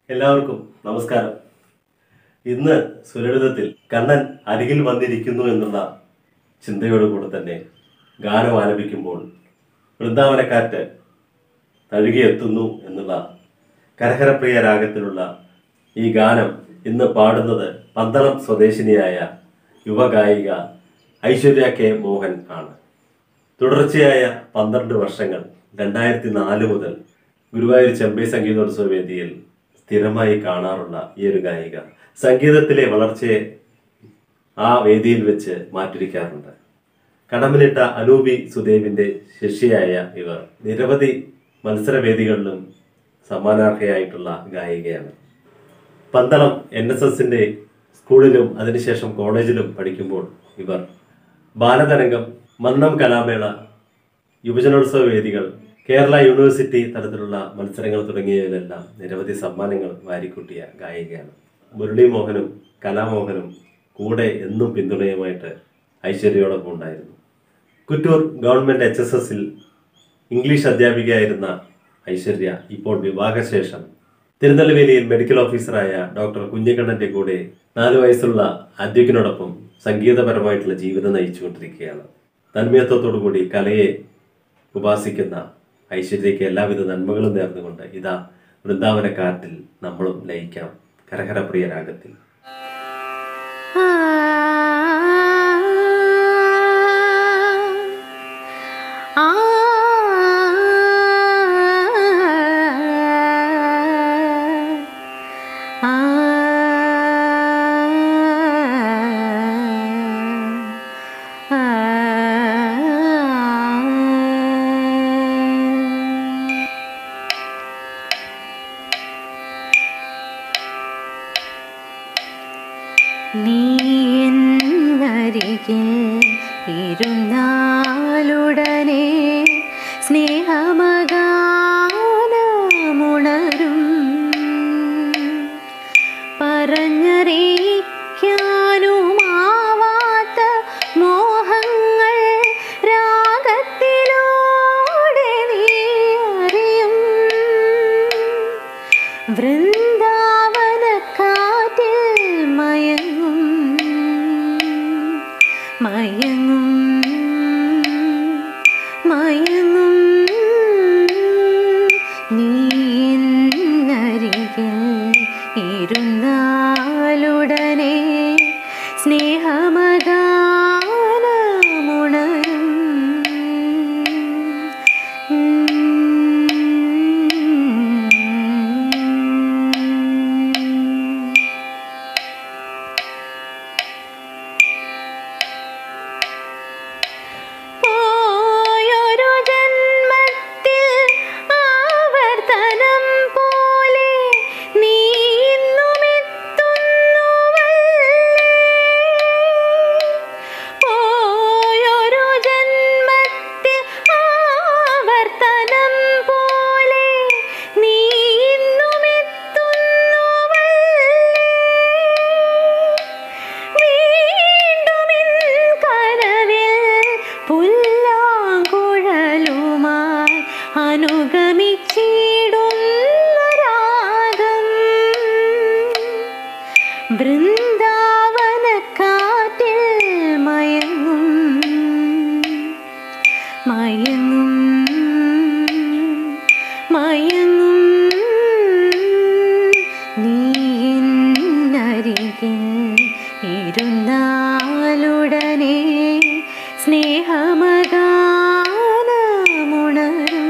എല്ലാവർക്കും നമസ്കാരം. ഇന്ന് സുലളിതത്തിൽ കണ്ണൻ അരികിൽ വന്നിരിക്കുന്നു എന്നുള്ള ചിന്തയോടുകൂടെ തന്നെ ഗാനം ആലപിക്കുമ്പോൾ വൃന്ദാവനക്കാറ്റ് തഴുകിയെത്തുന്നു എന്നുള്ള കരഹരപ്രിയ രാഗത്തിലുള്ള ഈ ഗാനം ഇന്ന് പാടുന്നത് പന്തളം സ്വദേശിനിയായ യുവഗായിക ഐശ്വര്യ കെ മോഹൻ ആണ്. തുടർച്ചയായ 12 വർഷങ്ങൾ 2004 മുതൽ ഗുരുവായൂർ ചെമ്പൈ സംഗീതോത്സവ വേദിയിൽ സ്ഥിരമായി കാണാറുള്ള ഈ ഒരു ഗായിക സംഗീതത്തിലെ വളർച്ചയെ ആ വേദിയിൽ വെച്ച് മാറ്റിരിക്കാറുണ്ട്. കടമ്പിലിട്ട അനൂപി സുദേവിന്റെ ശിഷ്യയായ ഇവർ നിരവധി മത്സരവേദികളിലും സമ്മാനാർഹയായിട്ടുള്ള ഗായികയാണ്. പന്തളം NSSന്റെ സ്കൂളിലും അതിനുശേഷം കോളേജിലും പഠിക്കുമ്പോൾ ഇവർ ബാലതരംഗം, മന്നം കലാമേള, യുവജനോത്സവ വേദികൾ, കേരള യൂണിവേഴ്സിറ്റി തരത്തിലുള്ള മത്സരങ്ങൾ തുടങ്ങിയതിലെല്ലാം നിരവധി സമ്മാനങ്ങൾ വാരിക്കൂട്ടിയ ഗായികയാണ്. മുരളീമോഹനും കലാമോഹനും കൂടെ എന്നും പിന്തുണയുമായിട്ട് ഐശ്വര്യയോടൊപ്പം ഉണ്ടായിരുന്നു. കുറ്റൂർ ഗവൺമെന്റ് HSSൽ ഇംഗ്ലീഷ് അധ്യാപികയായിരുന്ന ഐശ്വര്യ ഇപ്പോൾ വിവാഹശേഷം തിരുനെൽവേലിയിൽ മെഡിക്കൽ ഓഫീസറായ ഡോക്ടർ കുഞ്ഞിക്കണ്ണന്റെ കൂടെ 4 വയസ്സുള്ള അദ്വൈക്കിനോടൊപ്പം സംഗീതപരമായിട്ടുള്ള ജീവിതം നയിച്ചുകൊണ്ടിരിക്കുകയാണ്. തന്മയത്വത്തോടുകൂടി കലയെ ഉപാസിക്കുന്ന ഐശ്വര്യയ്ക്ക് എല്ലാവിധ നന്മകളും നേർന്നുകൊണ്ട് ഇതാ വൃന്ദാവനക്കാറ്റിൽ നമ്മളും ലയിക്കാം കരഹരപ്രിയ രാഗത്തിൽ. നീ എന്നരികിൽ ഇരുന്നാലുടനെ സ്നേഹമഗാനമുണരും. പറഞ്ഞറിയിക്കാനുമാവാത്ത മോഹങ്ങൾ രാഗത്തിലൂടെ നീ അറിയും. വൃന്ദാവനക്കാറ്റിൽ മയങ്ങും മയങ്ങും മയങ്ങും നീ എന്നരികിൽ ഇരുന്നാലുടനെ സ്നേഹമഗാനമുണരും. വൃന്ദാവനക്കാറ്റിൽ മയങ്ങും മയങ്ങും മയങ്ങും നീ എന്നരികിൽ ഇരുന്നാലുടനെ സ്നേഹമഗാനമുണരും.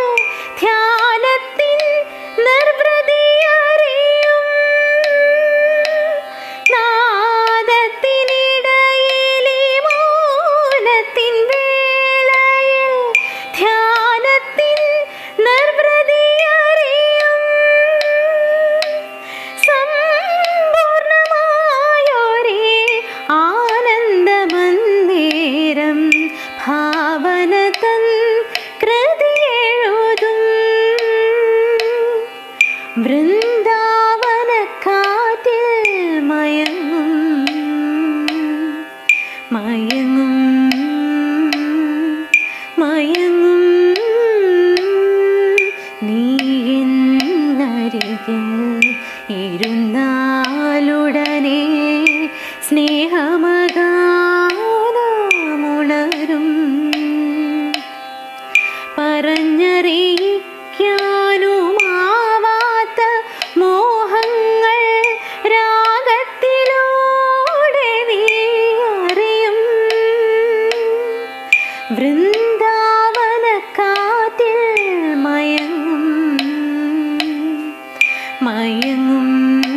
ധ്യാനത്തിൻ നിർവൃതിയറിയും വൃന്ദാവനക്കാറ്റിൽ മയങ്ങും മയങ്ങും മയങ്ങും നീ എന്നരികിൽ ഇരുന്നാലുടനെ സ്നേഹമഗാനമുണരും പറഞ്ഞറിയിക്കാനുമാവാത്ത മോഹങ്ങൾ രാഗത്തിലൂടെ നീ അറിയും വൃന്ദാവനക്കാറ്റിൽ മയങ്ങും മയങ്ങും